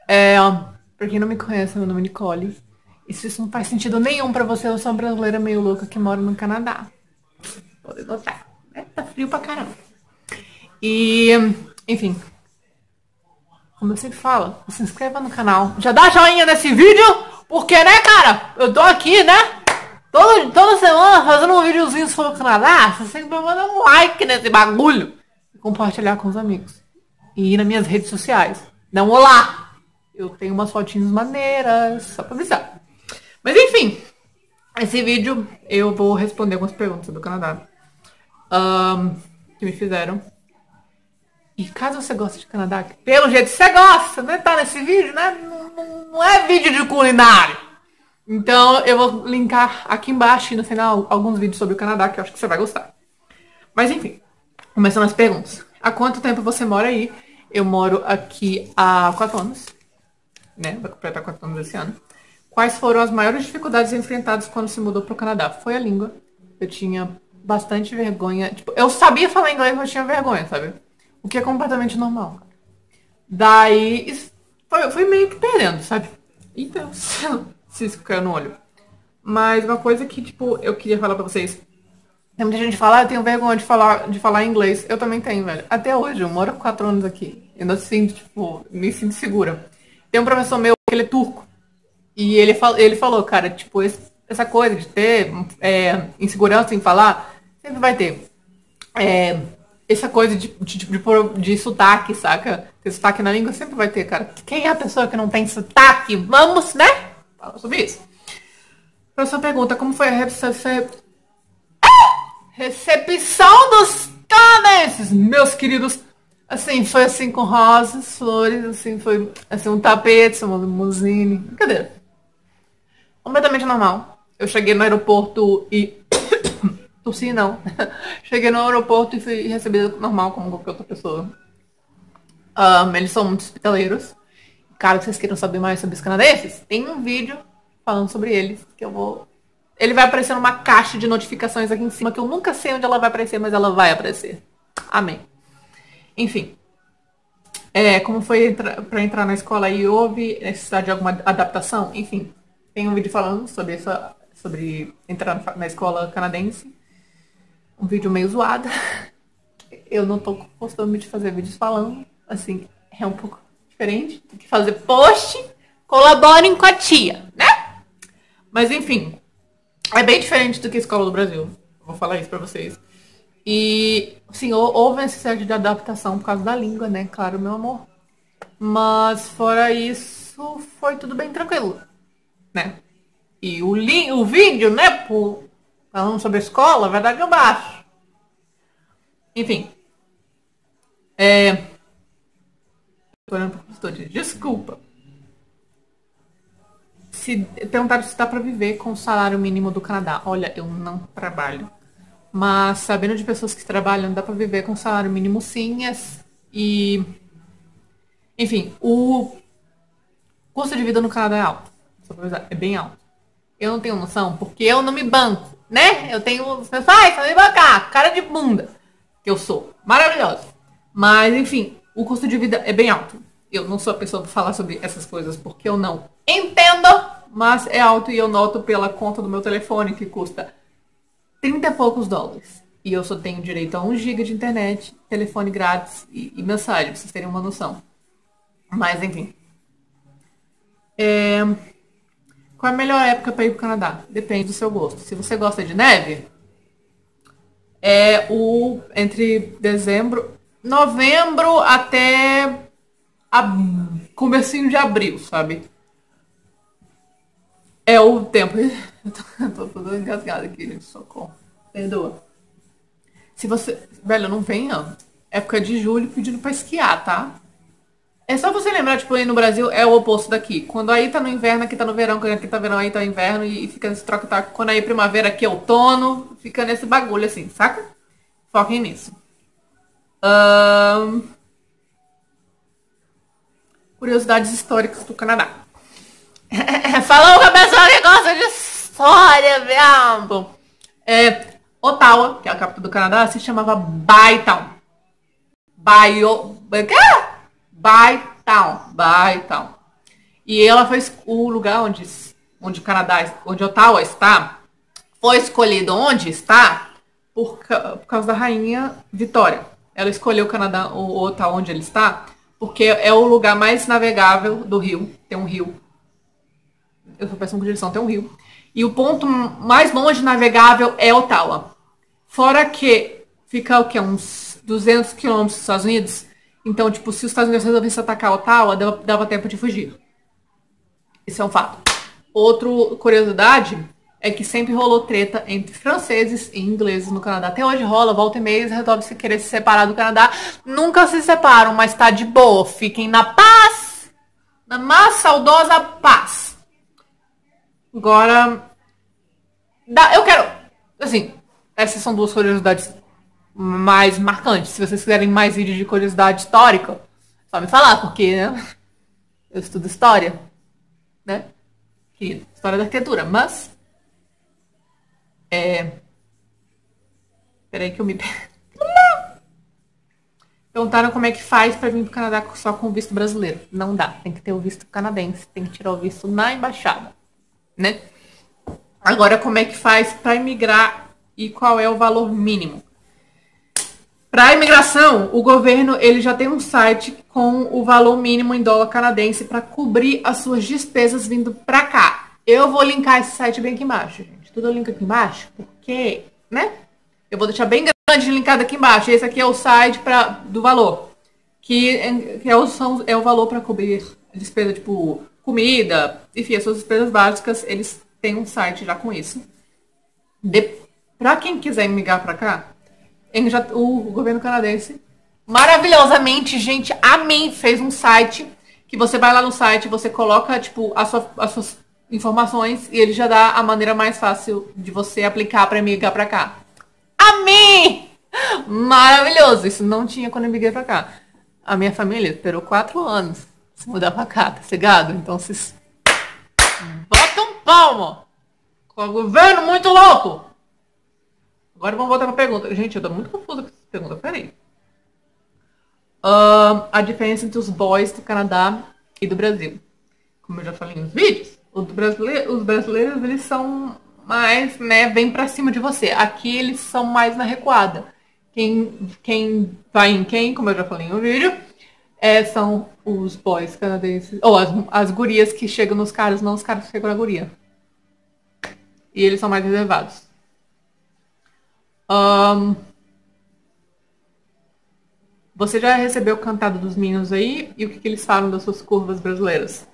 É, pra quem não me conhece, meu nome é Nicole. E se isso não faz sentido nenhum pra você, eu sou uma brasileira meio louca que mora no Canadá. Pode notar, né? Tá frio pra caramba. E, enfim, como eu sempre falo, se inscreva no canal. Já dá joinha nesse vídeo, porque, né, cara? Eu tô aqui, né? Toda semana fazendo um videozinho sobre o Canadá. Você sempre manda um like nesse bagulho. E compartilhar com os amigos. E ir nas minhas redes sociais. Dá um olá. Eu tenho umas fotinhas maneiras, só pra avisar. Mas enfim, esse vídeo eu vou responder algumas perguntas sobre o Canadá. Que me fizeram. E caso você goste de Canadá, que pelo jeito você gosta, né? Tá nesse vídeo, né? Não é vídeo de culinária. Então eu vou linkar aqui embaixo e no final alguns vídeos sobre o Canadá que eu acho que você vai gostar. Mas enfim, começando as perguntas. Há quanto tempo você mora aí? Eu moro aqui há 4 anos, né? Vai completar 4 anos esse ano. Quais foram as maiores dificuldades enfrentadas quando se mudou pro Canadá? Foi a língua. Eu tinha bastante vergonha. Tipo, eu sabia falar inglês, mas eu tinha vergonha, sabe? O que é completamente normal. Daí, foi meio que perdendo, sabe? Então, se isso caiu no olho. Mas uma coisa que, tipo, eu queria falar pra vocês. Tem muita gente que fala, eu tenho vergonha de falar inglês. Eu também tenho, velho. Até hoje, eu moro há 4 anos aqui. Eu ainda sinto, tipo, me sinto segura. Tem um professor meu que ele é turco. E ele falou, cara, tipo, essa coisa de ter insegurança em falar, sempre vai ter. Essa coisa de sotaque, saca? Ter sotaque na língua sempre vai ter, cara. Quem é a pessoa que não tem sotaque? Vamos, né? Fala sobre isso. Próxima pergunta, como foi a recepção dos canadenses, meus queridos? Assim, foi assim com rosas, flores, assim, foi assim, um tapete, uma limusine. Brincadeira. Completamente normal. Eu cheguei no aeroporto e tossi não. Cheguei no aeroporto e fui recebida normal como qualquer outra pessoa. Eles são muito hospitaleiros. Caso vocês queiram saber mais sobre os canadenses, tem um vídeo falando sobre eles que eu vou. Ele vai aparecer numa caixa de notificações aqui em cima, que eu nunca sei onde ela vai aparecer, mas ela vai aparecer. Amém. Enfim. Como foi pra entrar na escola e houve necessidade de alguma adaptação? Enfim. Tem um vídeo falando sobre entrar na escola canadense. Um vídeo meio zoado. Eu não tô gostando de fazer vídeos falando. Assim, é um pouco diferente do que fazer post. Colaborem com a tia, né? Mas enfim, é bem diferente do que a escola do Brasil. Eu vou falar isso pra vocês. E, sim, houve necessidade de adaptação por causa da língua, né? Claro, meu amor. Mas, fora isso, foi tudo bem tranquilo, né? E o vídeo, né, falando sobre a escola, vai dar aqui abaixo. Enfim. Tô olhando pro professor, desculpa. Se perguntaram se dá pra viver com o salário mínimo do Canadá. Olha, eu não trabalho. Mas sabendo de pessoas que trabalham, dá pra viver com o salário mínimo sim. E enfim, o custo de vida no Canadá é alto. Só pra avisar, é bem alto. Eu não tenho noção, porque eu não me banco, né? Eu tenho os meus pais pra me bancar, cara de bunda, que eu sou. Maravilhosa. Mas, enfim, o custo de vida é bem alto. Eu não sou a pessoa pra falar sobre essas coisas, porque eu não entendo, mas é alto e eu noto pela conta do meu telefone, que custa 30 e poucos dólares. E eu só tenho direito a 1 GB de internet, telefone grátis e mensagem, pra vocês terem uma noção. Mas, enfim. Qual é a melhor época para ir pro Canadá? Depende do seu gosto. Se você gosta de neve, entre dezembro, novembro até comecinho de abril, sabe? É o tempo. Eu tô toda engasgada aqui, gente. Socorro. Perdoa. Se você. Velho, não venha. Época de julho pedindo pra esquiar, tá? É só você lembrar, tipo, aí no Brasil é o oposto daqui. Quando aí tá no inverno, aqui tá no verão. Quando aqui tá verão, aí tá inverno. E fica nesse troca-troca. Quando aí é primavera, aqui é outono. Fica nesse bagulho assim, saca? Foquem nisso. Curiosidades históricas do Canadá. Falou com a pessoa que gosta de história, mesmo. Ottawa, que é a capital do Canadá, se chamava Bytown. Bytown. Bytown. E ela foi o lugar onde o Canadá, onde Ottawa está, foi escolhido onde está por causa da rainha Vitória. Ela escolheu o Canadá, o Ottawa onde ele está, porque é o lugar mais navegável do rio. Tem um rio. Eu sou péssima com direção, tem um rio. E o ponto mais longe navegável é Ottawa. Fora que fica o quê? Uns 200 quilômetros dos Estados Unidos. Então, tipo, se os Estados Unidos resolvessem atacar Ottawa, dava tempo de fugir. Isso é um fato. Outra curiosidade é que sempre rolou treta entre franceses e ingleses no Canadá. Até hoje rola, volta e meia, eles resolvem se querer se separar do Canadá. Nunca se separam, mas tá de boa. Fiquem na paz. Na mais saudosa paz. Agora, eu quero, assim, essas são duas curiosidades mais marcantes. Se vocês quiserem mais vídeos de curiosidade histórica, só me falar, porque, né, eu estudo história, né, história da arquitetura, mas, peraí que eu me... Perguntaram como é que faz pra vir pro Canadá só com o visto brasileiro. Não dá, tem que ter o visto canadense, tem que tirar o visto na embaixada, né? Agora, como é que faz para imigrar e qual é o valor mínimo? Para a imigração, o governo ele já tem um site com o valor mínimo em dólar canadense para cobrir as suas despesas vindo para cá. Eu vou linkar esse site bem aqui embaixo, gente. Tudo eu linko aqui embaixo, porque, né? Eu vou deixar bem grande linkado aqui embaixo. Esse aqui é o site do valor, que é o valor para cobrir despesa tipo comida, enfim, as suas despesas básicas. Eles têm um site já com isso. Para quem quiser migrar para cá, o governo canadense, maravilhosamente, gente, amém, fez um site que você vai lá no site, você coloca tipo as suas informações e ele já dá a maneira mais fácil de você aplicar para migrar para cá. Amém! Maravilhoso! Isso não tinha quando eu migrei pra cá. A minha família esperou 4 anos se mudar pra cá, tá ligado? Então vocês botam um palmo! Com o governo muito louco! Agora vamos voltar pra pergunta. Gente, eu tô muito confusa com essa pergunta. Peraí. A diferença entre os boys do Canadá e do Brasil. Como eu já falei nos vídeos, os brasileiros, eles são mais, né, vem pra cima de você. Aqui eles são mais na recuada. Quem vai em quem, como eu já falei no vídeo, são os boys canadenses, ou as gurias que chegam nos caras, não os caras que chegam na guria. E eles são mais reservados. Você já recebeu o cantado dos Minions aí? E o que eles falam das suas curvas brasileiras?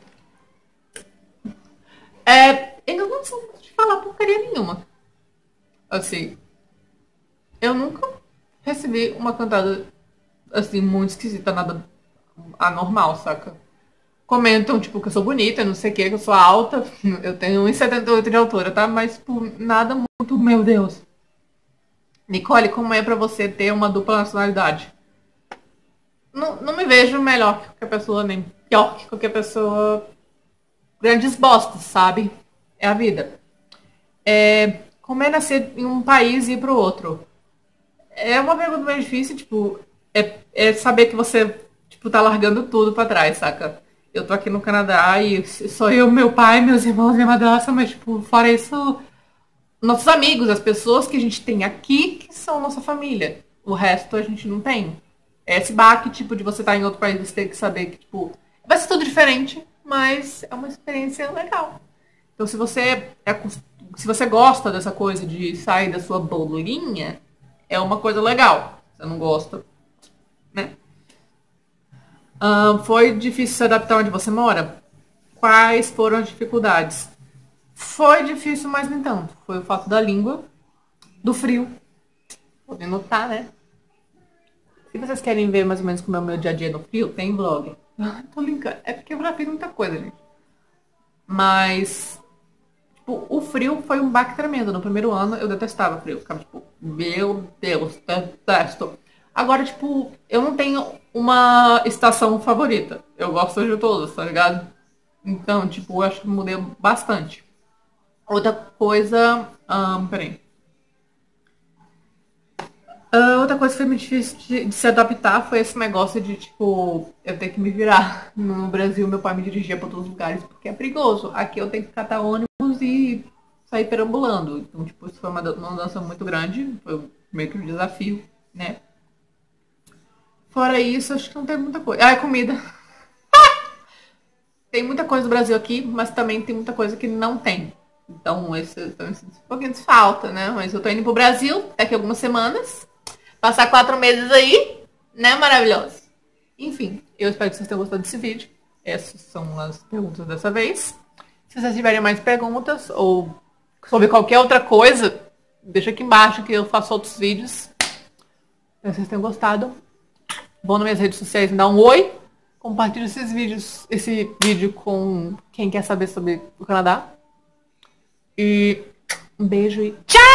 Eu não sou de falar porcaria nenhuma. Assim, eu nunca recebi uma cantada assim, muito esquisita, nada anormal, saca? Comentam, tipo, que eu sou bonita, não sei o que eu sou alta, eu tenho 1,78 de altura, tá? Mas, tipo, nada muito, meu Deus. Nicole, como é pra você ter uma dupla nacionalidade? Não me vejo melhor que qualquer pessoa, nem pior que qualquer pessoa. Grandes bostas, sabe? É a vida. Como é nascer em um país e ir pro outro? É uma pergunta bem difícil, tipo, é saber que você, tipo, tá largando tudo pra trás, saca? Eu tô aqui no Canadá e sou eu, meu pai, meus irmãos, minha madrasta, mas, tipo, fora isso, nossos amigos, as pessoas que a gente tem aqui, que são nossa família. O resto a gente não tem. Esse baque, tipo, de você estar em outro país, você tem que saber que, tipo, vai ser tudo diferente, mas é uma experiência legal. Então, se você gosta dessa coisa de sair da sua bolinha, é uma coisa legal. Se você não gosta, né? Foi difícil se adaptar onde você mora? Quais foram as dificuldades? Foi difícil, mas nem tanto. Foi o fato da língua, do frio. Podem notar, né? Se vocês querem ver mais ou menos como é o meu dia a dia no frio, tem vlog. Tô brincando. É porque eu já fiz muita coisa, gente. Mas tipo, o frio foi um baque tremendo. No primeiro ano eu detestava frio. Eu ficava tipo, meu Deus, detesto. Agora, tipo, eu não tenho uma estação favorita. Eu gosto de todas, tá ligado? Então, tipo, eu acho que mudei bastante. Outra coisa... peraí. Outra coisa que foi muito difícil de se adaptar foi esse negócio de, tipo, eu ter que me virar. No Brasil, meu pai me dirigia para todos os lugares porque é perigoso. Aqui eu tenho que catar ônibus e sair perambulando. Então, tipo, isso foi uma mudança muito grande. Foi meio que um desafio, né? Fora isso, acho que não tem muita coisa. Ah, é comida. Tem muita coisa do Brasil aqui, mas também tem muita coisa que não tem. Então, esse um pouquinho de falta, né? Mas eu tô indo pro Brasil daqui a algumas semanas. Passar 4 meses aí, né? Maravilhoso. Enfim, eu espero que vocês tenham gostado desse vídeo. Essas são as perguntas dessa vez. Se vocês tiverem mais perguntas ou sobre qualquer outra coisa, deixa aqui embaixo que eu faço outros vídeos. Espero que vocês tenham gostado. Vão nas minhas redes sociais, me dá um oi. Compartilhe esse vídeo com quem quer saber sobre o Canadá. E um beijo e tchau!